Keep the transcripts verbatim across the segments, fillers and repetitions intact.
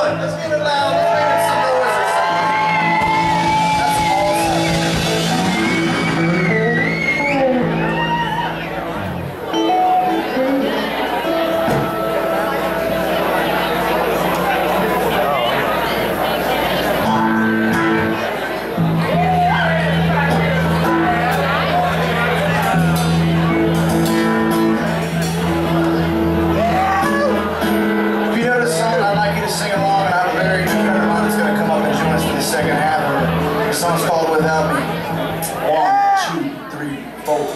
Let's get it loud. Let's make it some noise or something. That's sing along, and I have a very good friend of mine that's going to come up and join us for the second half of it. The song's called Without Me. One, two, three, four.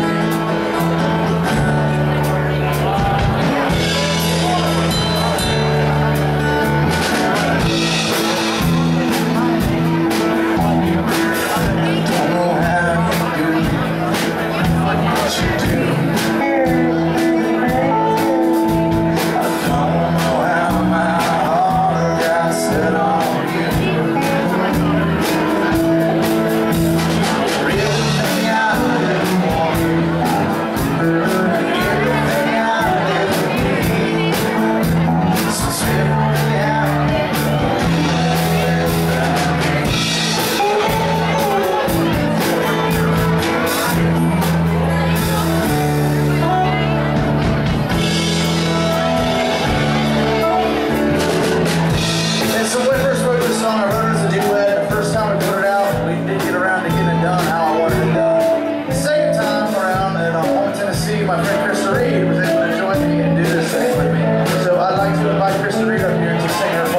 My friend Krista Reed was able to join me and do this thing with me. So I'd like to invite Krista Reed up here to sing her